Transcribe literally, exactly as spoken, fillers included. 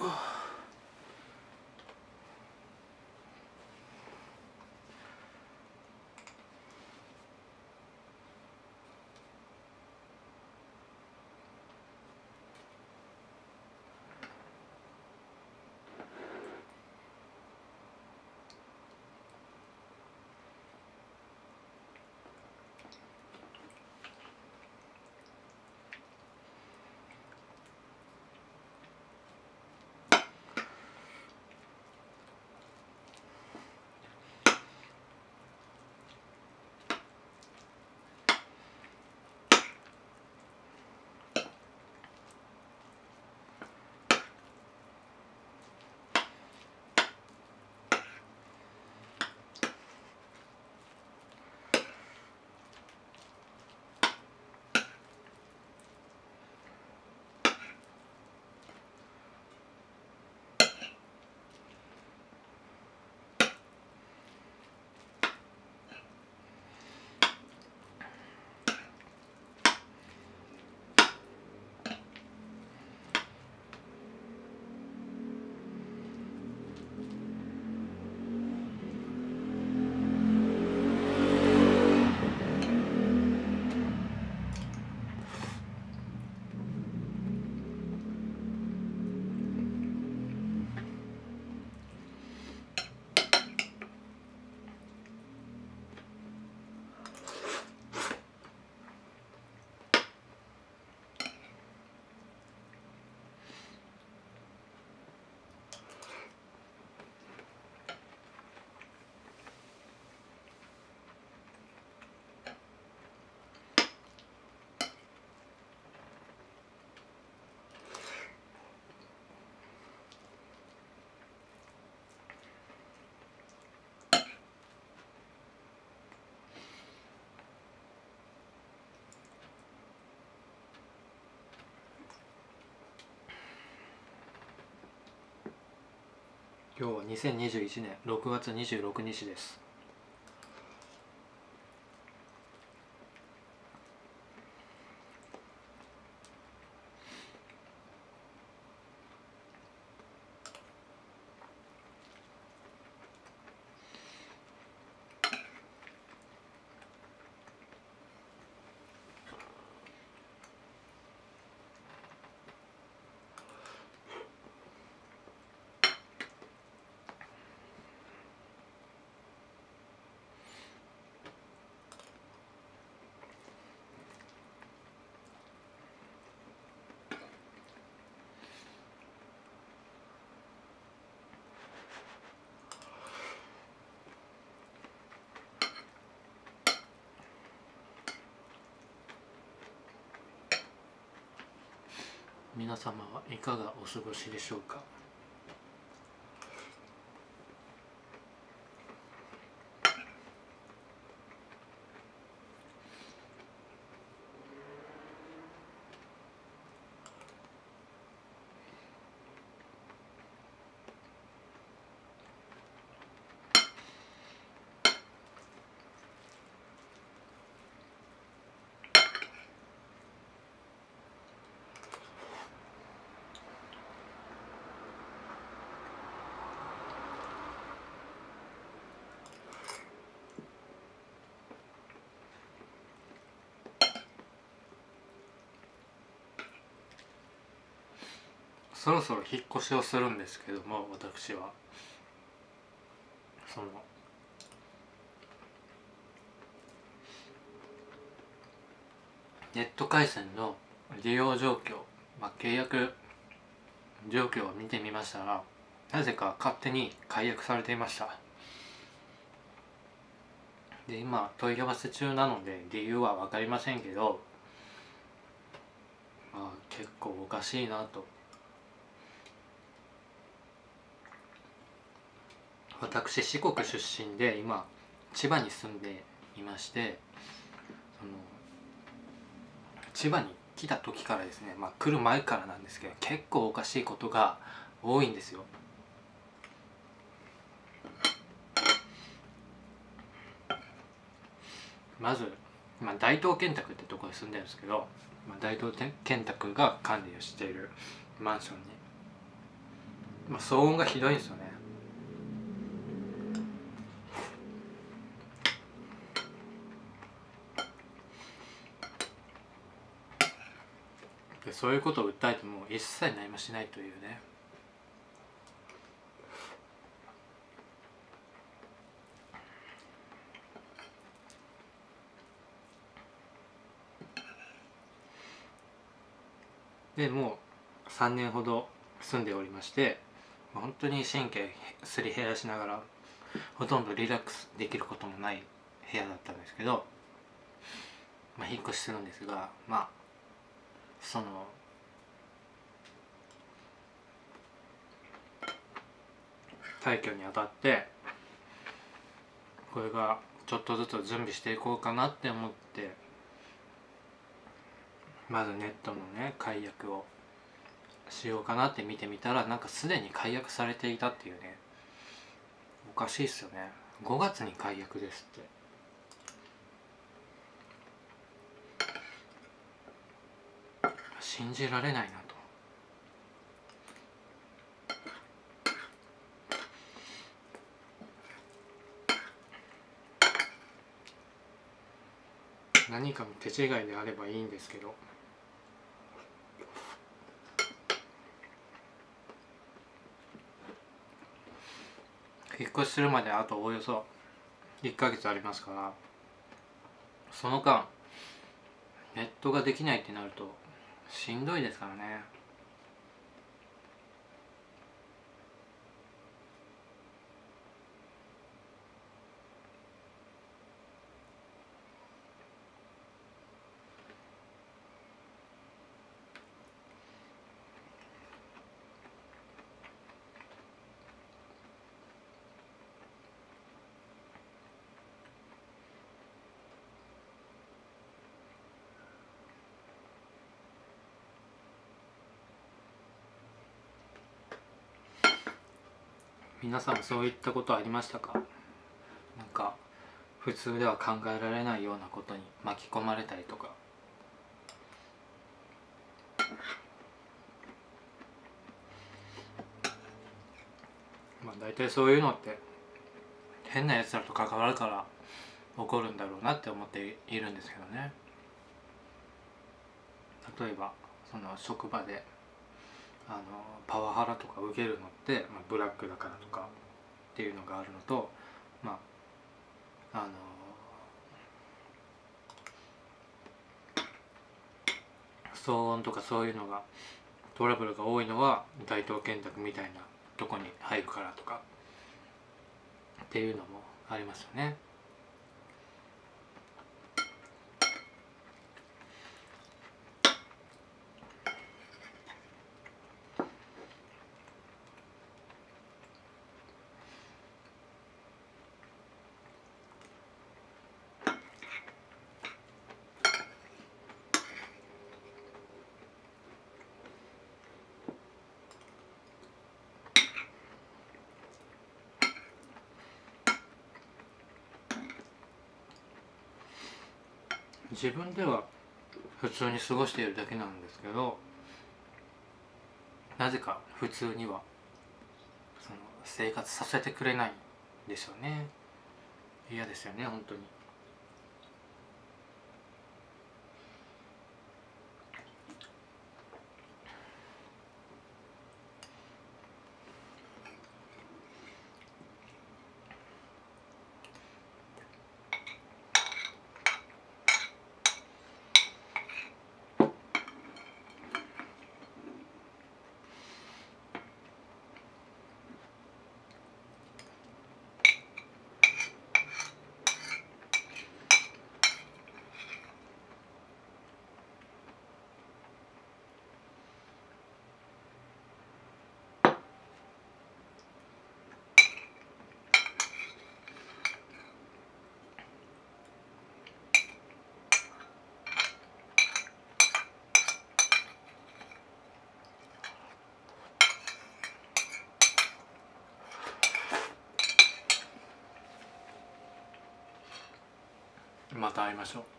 今日はにせんにじゅういちねんろくがつにじゅうろくにちです。皆様はいかがお過ごしでしょうか。そろそろ引っ越しをするんですけども、私はそのネット回線の利用状況、まあ、契約状況を見てみましたら、なぜか勝手に解約されていました。で、今問い合わせ中なので理由は分かりませんけど、まあ結構おかしいなと。私四国出身で今千葉に住んでいまして、その千葉に来た時からですね、まあ来る前からなんですけど、結構おかしいことが多いんですよ。まず、まあ、大東建託ってとこに住んでるんですけど、まあ、大東建託が管理をしているマンションにまあ、騒音がひどいんですよね。でそういうことを訴えても一切何もしないというね。でもうさんねんほど住んでおりまして、本当に神経すり減らしながらほとんどリラックスできることもない部屋だったんですけど、まあ、引っ越しするんですが、まあその退去にあたってこれがちょっとずつ準備していこうかなって思って、まずネットのね解約をしようかなって見てみたら、なんかすでに解約されていたっていうね。おかしいっすよね。ごがつに解約ですって。信じられないなと。何かの手違いであればいいんですけど、引っ越しするまであとおおよそいっかげつありますから、その間ネットができないってなるとしんどいですからね。皆さんそういったことありましたか？なんか普通では考えられないようなことに巻き込まれたりとか。まあ大体そういうのって変なやつらと関わるから起こるんだろうなって思っているんですけどね。例えばその職場であのパワハラとか受けるのって、まあ、ブラックだからとかっていうのがあるのと、まああの騒音とかそういうのがトラブルが多いのは大東建託みたいなとこに入るからとかっていうのもありますよね。自分では普通に過ごしているだけなんですけど、なぜか普通にはその生活させてくれないんですよね。嫌ですよね本当に。また会いましょう。